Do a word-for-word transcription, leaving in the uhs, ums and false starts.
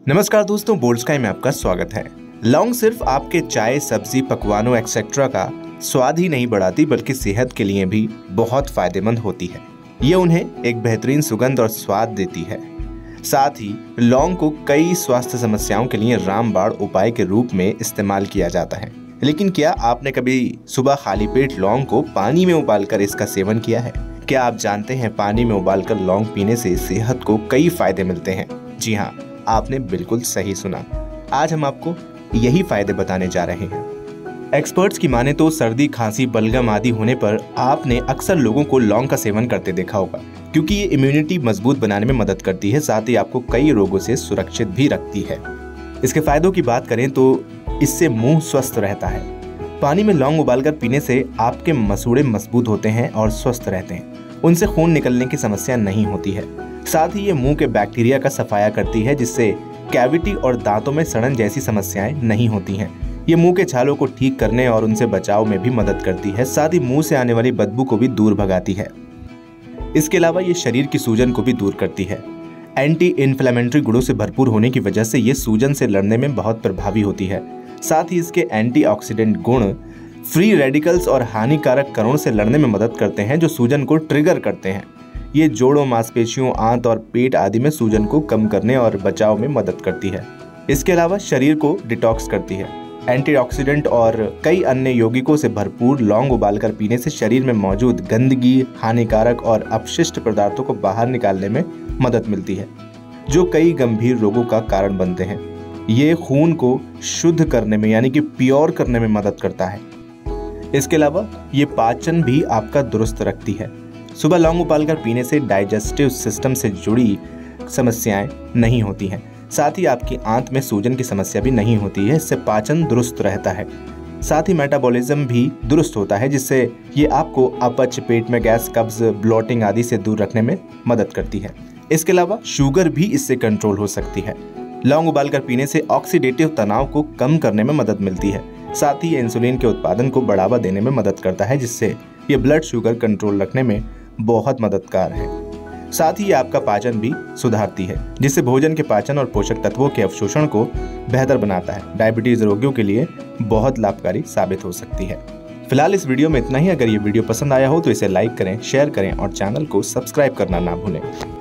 नमस्कार दोस्तों, bold sky में आपका स्वागत है। लौंग सिर्फ आपके चाय, सब्जी, पकवानों एक्सेट्रा का स्वाद ही नहीं बढ़ाती बल्कि सेहत के लिए भी बहुत फायदेमंद होती है। ये उन्हें एक बेहतरीन सुगंध और स्वाद देती है। साथ ही लौंग को कई स्वास्थ्य समस्याओं के लिए रामबाण उपाय के रूप में इस्तेमाल किया जाता है। लेकिन क्या आपने कभी सुबह खाली पेट लौंग को पानी में उबालकर इसका सेवन किया है? क्या आप जानते हैं पानी में उबालकर लौंग पीने से सेहत को कई फायदे मिलते हैं? जी हाँ, आपने बिल्कुल सही सुना। आज हम आपको यही फायदे बताने जा रहे हैं। एक्सपर्ट्स की माने तो सर्दी, खांसी, बलगम आदि होने पर आपने अक्सर लोगों को लौंग का सेवन करते देखा होगा, क्योंकि ये इम्यूनिटी मजबूत बनाने में मदद करती है, साथ ही आपको कई रोगों से सुरक्षित भी रखती है। इसके फायदों की बात करें तो इससे मुंह स्वस्थ रहता है। पानी में लौंग उबालकर पीने से आपके मसूड़े मजबूत होते हैं और स्वस्थ रहते हैं। उनसे खून निकलने की समस्या नहीं होती है। साथ ही ये मुंह के बैक्टीरिया का सफाया करती है, जिससे कैविटी और दांतों में सड़न जैसी समस्याएं नहीं होती हैं। ये मुंह के छालों को ठीक करने और उनसे बचाव में भी मदद करती है। साथ ही मुंह से आने वाली बदबू को भी दूर भगाती है। इसके अलावा ये शरीर की सूजन को भी दूर करती है। एंटी इन्फ्लेमेटरी गुणों से भरपूर होने की वजह से ये सूजन से लड़ने में बहुत प्रभावी होती है। साथ ही इसके एंटीऑक्सीडेंट गुण फ्री रेडिकल्स और हानिकारक कणों से लड़ने में मदद करते हैं, जो सूजन को ट्रिगर करते हैं। ये जोड़ों, मांसपेशियों, आंत और पेट आदि में सूजन को कम करने और बचाव में मदद करती है। इसके अलावा शरीर को डिटॉक्स करती है। एंटीऑक्सीडेंट और कई अन्य यौगिकों से भरपूर लौंग उबालकर पीने से शरीर में मौजूद गंदगी, हानिकारक और अपशिष्ट पदार्थों को बाहर निकालने में मदद मिलती है, जो कई गंभीर रोगों का कारण बनते हैं। ये खून को शुद्ध करने में यानी कि प्योर करने में मदद करता है। इसके अलावा ये पाचन भी आपका दुरुस्त रखती है। सुबह लौंग उबालकर पीने से डाइजेस्टिव सिस्टम से जुड़ी समस्याएं नहीं होती हैं। साथ ही आपकी आंत में सूजन की समस्या भी नहीं होती है। इससे पाचन दुरुस्त रहता है। साथ ही मेटाबॉलिज्म भी दुरुस्त होता है, जिससे ये आपको अपच, पेट में गैस, कब्ज, ब्लोटिंग आदि से दूर रखने में मदद करती है। इसके अलावा शुगर भी इससे कंट्रोल हो सकती है। लौंग उबालकर पीने से ऑक्सीडेटिव तनाव को कम करने में मदद मिलती है। साथ ही इंसुलिन के उत्पादन को बढ़ावा देने में मदद करता है, जिससे ये ब्लड शुगर कंट्रोल रखने में बहुत मददगार है। साथ ही ये आपका पाचन भी सुधारती है, जिससे भोजन के पाचन और पोषक तत्वों के अवशोषण को बेहतर बनाता है। डायबिटीज रोगियों के लिए बहुत लाभकारी साबित हो सकती है। फिलहाल इस वीडियो में इतना ही। अगर ये वीडियो पसंद आया हो तो इसे लाइक करें, शेयर करें और चैनल को सब्सक्राइब करना ना भूलें।